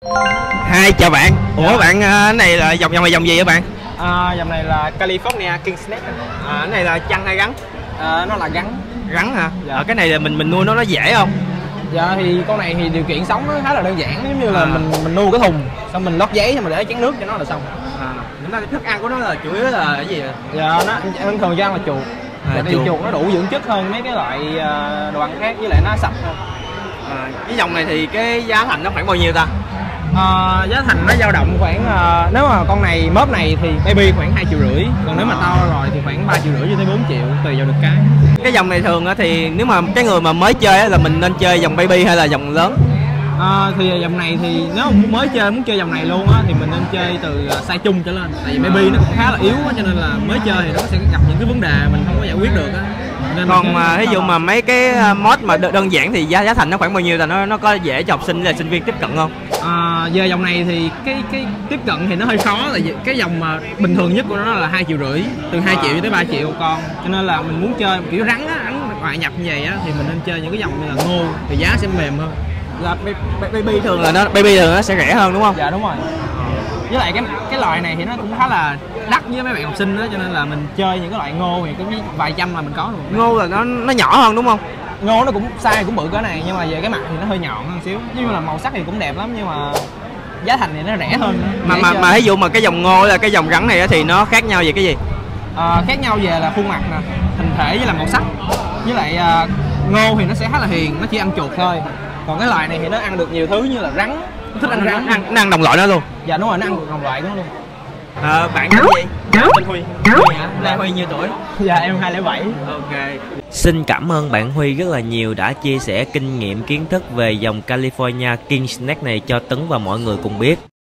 Hai chào bạn. Ủa bạn, cái này là dòng này dòng gì vậy bạn? Dòng này là California King Snake. Cái này là chăn hay rắn? Nó là gắn. Rắn hả? Dạ. Cái này là mình nuôi nó dễ không? Dạ thì con này thì điều kiện sống nó khá là đơn giản, giống như là mình nuôi cái thùng xong mình lót giấy xong mình để chén nước cho nó là xong. Những cái thức ăn của nó là chủ yếu là cái gì vậy? Dạ nó thường cho ăn là chuột. Chuột nó đủ dưỡng chất hơn mấy cái loại đồ ăn khác, với lại nó sạch hơn. Cái dòng này thì cái giá thành nó khoảng bao nhiêu ta? Giá thành nó dao động khoảng nếu mà con này mớp này thì baby khoảng 2,5 triệu, còn nếu mà to rồi thì khoảng 3,5 triệu cho tới 4 triệu tùy vào được cái. Cái dòng này thường thì nếu mà cái người mà mới chơi là mình nên chơi dòng baby hay là dòng lớn? Thì dòng này thì nếu mà mới chơi muốn chơi dòng này luôn á thì mình nên chơi từ size chung trở lên, tại vì baby nó cũng khá là yếu á, cho nên là mới chơi thì nó sẽ gặp những cái vấn đề mình không có giải quyết được á. Còn ví dụ mà mấy cái mod mà đơn giản thì giá thành nó khoảng bao nhiêu, là nó có dễ cho học sinh hay là sinh viên tiếp cận không? Về dòng này thì cái tiếp cận thì nó hơi khó, tại vì cái dòng mà bình thường nhất của nó là 2,5 triệu, từ 2 triệu tới 3 triệu con, cho nên là mình muốn chơi kiểu rắn ngoại nhập như vậy á thì mình nên chơi những cái dòng như là ngô thì giá sẽ mềm hơn. Là baby thường là baby thường nó sẽ rẻ hơn đúng không? Dạ đúng rồi. Với lại cái loại này thì nó cũng khá là đắt với mấy bạn học sinh đó, cho nên là mình chơi những cái loại ngô thì cũng vài trăm là mình có rồi. Ngô là nó nhỏ hơn đúng không? Ngô nó cũng size cũng bự cỡ này, nhưng mà về cái mặt thì nó hơi nhọn hơn xíu, nhưng mà màu sắc thì cũng đẹp lắm, nhưng mà giá thành thì nó rẻ hơn nữa. Mà ví dụ mà cái dòng ngô là cái dòng rắn này thì nó khác nhau về cái gì? Khác nhau về là khuôn mặt nè, hình thể với là màu sắc. Với lại ngô thì nó sẽ khá là hiền, nó chỉ ăn chuột thôi. Còn cái loại này thì nó ăn được nhiều thứ như là rắn, nó thích ăn rắn, nó ăn đồng loại nó luôn. Dạ đúng rồi, nó ăn đồng loại của nó luôn. Bạn tên gì? Tên Huy. Huy hả? Là Huy nhiêu tuổi? Dạ em 207. Ok. Xin cảm ơn bạn Huy rất là nhiều đã chia sẻ kinh nghiệm kiến thức về dòng California King Snake này cho Tấn và mọi người cùng biết.